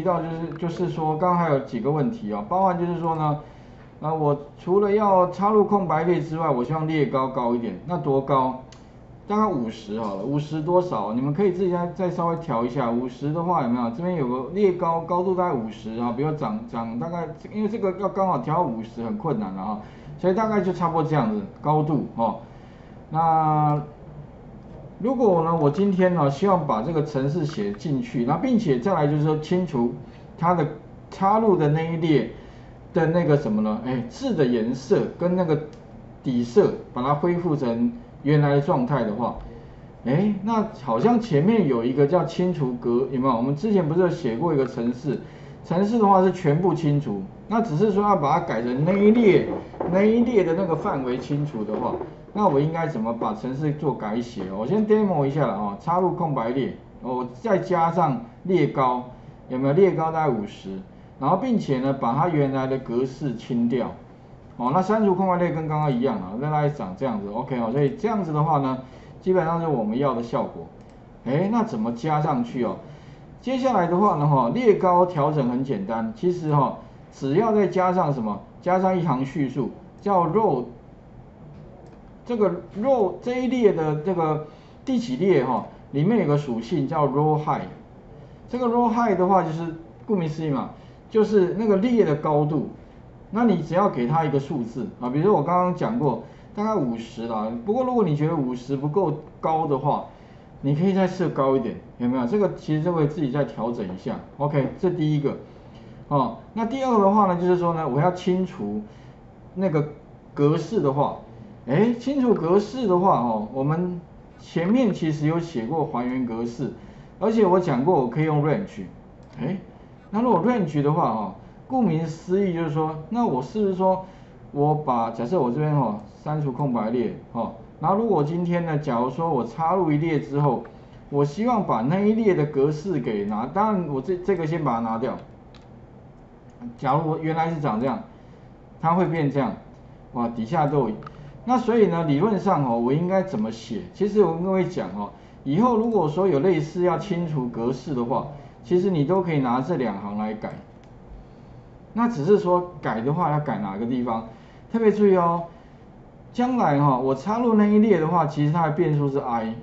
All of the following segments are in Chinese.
提到就是说，刚刚还有几个问题哦，包含就是说呢，我除了要插入空白列之外，我希望列高高一点，那多高？大概50好了，50多少？你们可以自己再稍微调一下。50的话有没有？这边有个列高度大概50啊，比如长大概，因为这个要刚好调到50很困难了啊，所以大概就差不多这样子高度哦。那如果呢，我今天呢希望把这个程式写进去，那并且再来就是说清除它的插入的那一列的那个什么呢？字的颜色跟那个底色，把它恢复成原来的状态的话，那好像前面有一个叫清除格，有没有？我们之前不是有写过一个程式？程式的话是全部清除，那只是说要把它改成那一列的那个范围清除的话，那我应该怎么把程式做改写？我先 demo 一下了啊，插入空白列，我再加上列高，有没有？列高大概50，然后并且呢把它原来的格式清掉。那删除空白列跟刚刚一样啊，大概长这样子 ，OK 哦，所以这样子的话呢，基本上是我们要的效果。那怎么加上去哦？接下来的话呢，列高调整很简单，其实只要再加上什么，加上一行叙述，叫 row， 这个 row 这一列的这个第几列里面有个属性叫 row height， 这个 row height 的话就是顾名思义嘛，就是那个列的高度。那你只要给它一个数字啊，比如说我刚刚讲过，大概50啦。不过如果你觉得50不够高的话，你可以再设高一点，有没有？这个其实就会自己再调整一下。OK， 这第一个。那第二个的话呢，就是说呢，我要清除那个格式的话，清除格式的话我们前面其实有写过还原格式，而且我讲过我可以用 range，那如果 range 的话顾名思义就是说，那我是不是说，我把假设我这边删除空白列然后如果今天呢，假如说我插入一列之后，我希望把那一列的格式给拿，当然我这个先把它拿掉。假如我原来是长这样，它会变这样，哇，底下都有。那所以呢，理论上我应该怎么写？其实我跟各位讲以后如果说有类似要清除格式的话，其实你都可以拿这2行来改。那只是说改的话要改哪个地方，特别注意将来我插入那一列的话，其实它的变数是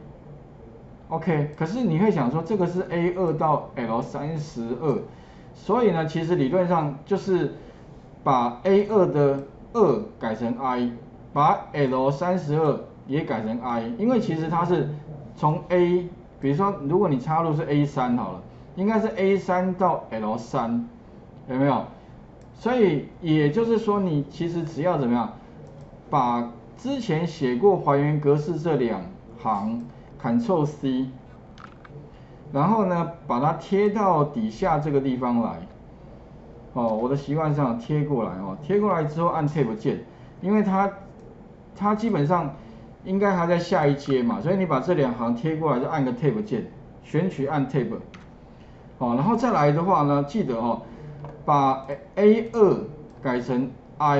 i，OK， 可是你会想说这个是 A2 到 L32，所以呢，其实理论上就是把 A2 的2改成 i， 把 L32也改成 i， 因为其实它是从 A， 比如说如果你插入是 A3 好了，应该是 A3 到 L3， 有没有？所以也就是说，你其实只要怎么样，把之前写过还原格式这2行 Ctrl C， 然后呢把它贴到底下这个地方来。我的习惯上贴过来贴过来之后按 Tab 键，因为它基本上应该还在下一阶嘛，所以你把这2行贴过来就按个 Tab 键，选取按 Tab，然后再来的话呢，记得把 A2 改成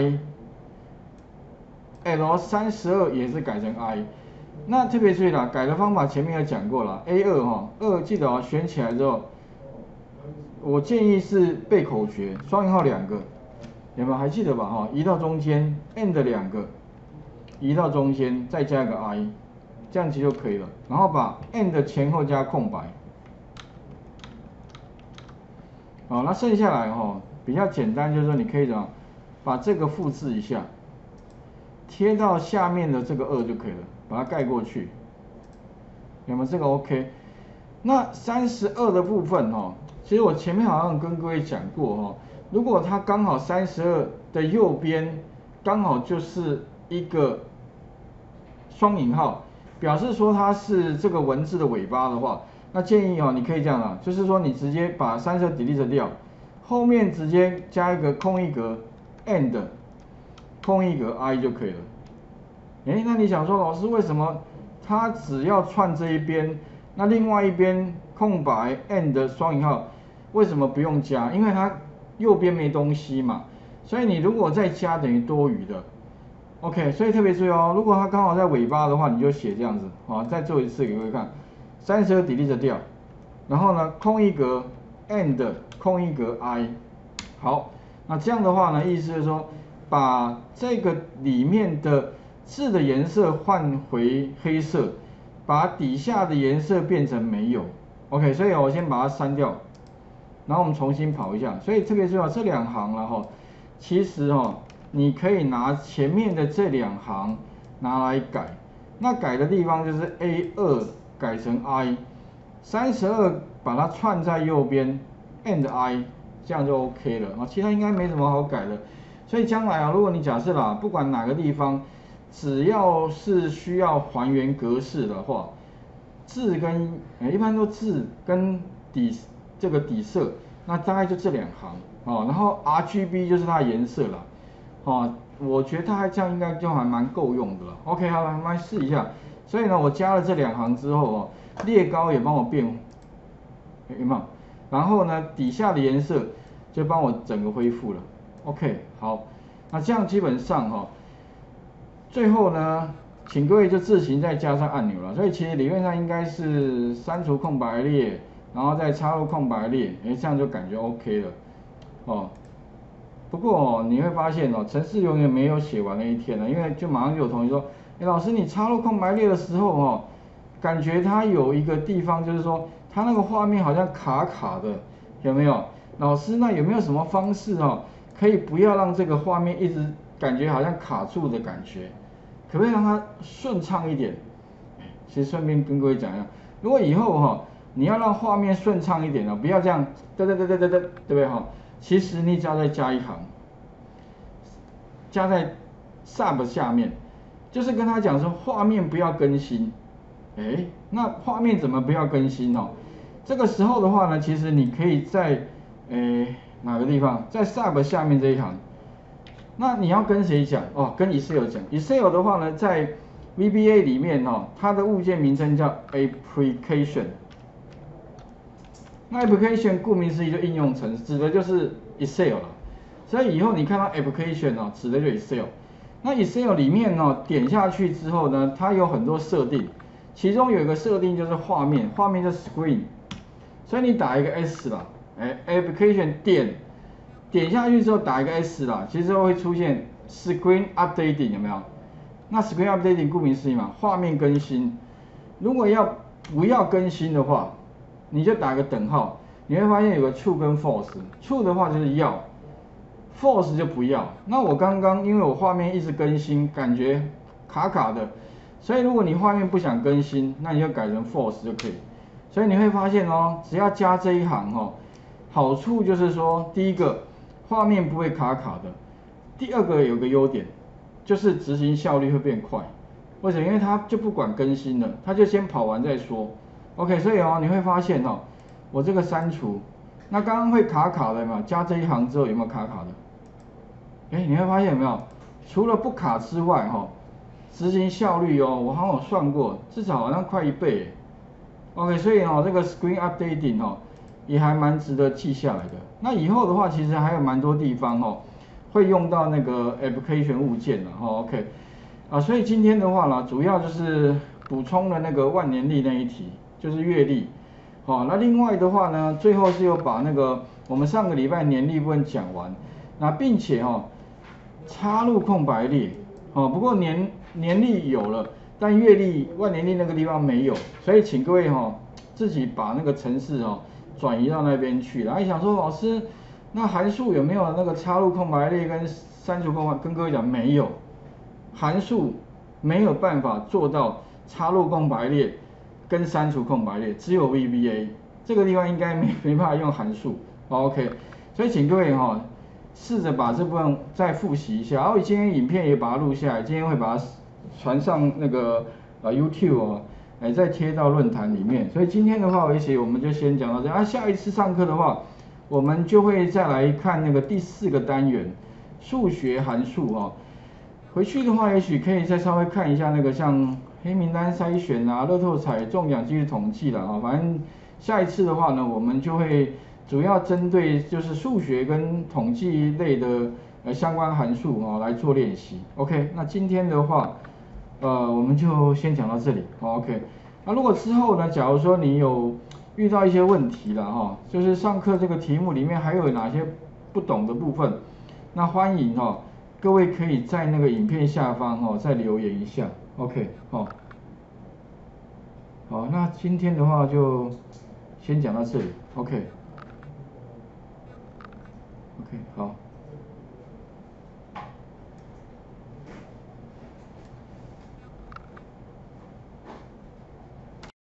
I，L32 也是改成 I。那特别注意啦，改的方法前面有讲过了 ，A2 2记得选起来之后，我建议是背口诀，双引号2个，有没有？还记得吧？移到中间 ，and 2个，移到中间再加一个 I， 这样其实就可以了。然后把 and 前后加空白。那剩下来比较简单，就是说你可以怎么把这个复制一下，贴到下面的这个2就可以了，把它盖过去，有没有？这个 OK。那32的部分其实我前面好像跟各位讲过如果它刚好32的右边刚好就是一个双引号，表示说它是这个文字的尾巴的话。那建议你可以这样就是说你直接把32 delete 掉，后面直接加一个空一格 and 空一格 i 就可以了。那你想说老师为什么它只要串这一边，那另外一边空白 and 双引号为什么不用加？因为它右边没东西嘛，所以你如果再加等于多余的。OK， 所以特别注意如果它刚好在尾巴的话，你就写这样子再做一次给各位看。32 delete 掉，然后呢空一格 and 空一格 i。好，那这样的话呢，意思就是说，把这个里面的字的颜色换回黑色，把底下的颜色变成没有。OK， 所以我先把它删掉，然后我们重新跑一下。所以特别重要，这2行了哈，其实你可以拿前面的这2行拿来改。那改的地方就是 A2 改成 I，32 把它串在右边 and I， 这样就 OK 了啊，其他应该没什么好改的。所以将来啊，如果你假设啦，不管哪个地方，只要是需要还原格式的话，字跟一般都字跟这个底色，那大概就这2行哦，然后 RGB 就是它的颜色啦，哦，我觉得它这样应该就还蛮够用的了。OK， 好了，我们来试一下。所以呢，我加了这2行之后列高也帮我变，有没有？然后呢，底下的颜色就帮我整个恢复了。OK， 好，那这样基本上最后呢，请各位就自行再加上按钮了。所以其实理论上应该是删除空白列，然后再插入空白列，这样就感觉 OK 了哦。不过你会发现程式永远没有写完的一天因为就马上就有同学说，老师你插入空白列的时候感觉它有一个地方就是说，它那个画面好像卡卡的，有没有？老师那有没有什么方式可以不要让这个画面一直感觉好像卡住的感觉，可不可以让它顺畅一点？其实顺便跟各位讲一下，如果以后你要让画面顺畅一点不要这样对不对其实你只要再加一行，加在 sub 下面，就是跟他讲说画面不要更新。那画面怎么不要更新这个时候的话呢，其实你可以在哪个地方，在 sub 下面这一行。那你要跟谁讲跟 Excel 讲。Excel 的话呢，在 VBA 里面它的物件名称叫 application。那 application 顾名思义就应用程式，指的就是 Excel 了。所以以后你看到 application 指的就是 Excel。那 Excel 里面点下去之后呢，它有很多设定，其中有一个设定就是画面，画面叫 screen。所以你打一个 S 啦，application 点下去之后打一个 S 啦，其实会出现 screen updating 有没有？那 screen updating 顾名思义嘛，画面更新。如果不要更新的话，你就打个等号，你会发现有个 true 跟 false。true 的话就是要 ，false 就不要。那我刚刚因为我画面一直更新，感觉卡卡的，所以如果你画面不想更新，那你就改成 false 就可以。所以你会发现只要加这一行好处就是说，第一个画面不会卡卡的，第二个有个优点，就是执行效率会变快。为什么？因为它就不管更新了，它就先跑完再说。OK， 所以你会发现我这个删除，那刚刚会卡卡的嘛，加这一行之后有没有卡卡的？你会发现有没有？除了不卡之外执行效率我好像有算过，至少好像快1倍。OK， 所以这个 screen updating也还蛮值得记下来的。那以后的话，其实还有蛮多地方会用到那个 application 物件的OK， 所以今天的话呢，主要就是补充了那个万年历那一题，就是月历。那另外的话呢，最后是有把那个我们上个礼拜年历部分讲完，那并且插入空白列。不过年历有了，但月历万年历那个地方没有，所以请各位自己把那个程式转移到那边去了。想说老师，那函数有没有那个插入空白列跟删除空白？跟各位讲没有，函数没有办法做到插入空白列跟删除空白列，只有 VBA 这个地方应该没办法用函数。OK， 所以请各位试着把这部分再复习一下，然后今天影片也把它录下来，今天会把它传上那个YouTube 再贴到论坛里面。所以今天的话，也许我们就先讲到这。下一次上课的话，我们就会再来看那个第4个单元数学函数回去的话，也许可以再稍微看一下那个像黑名单筛选乐透彩中奖几率统计啦反正下一次的话呢，我们就会主要针对就是数学跟统计类的相关函数来做练习。OK， 那今天的话我们就先讲到这里。OK， 那如果之后呢，假如说你有遇到一些问题了哈，就是上课这个题目里面还有哪些不懂的部分，那欢迎哈，各位可以在那个影片下方哈再留言一下 ，OK 好，好，那今天的话就先讲到这里，OK，好。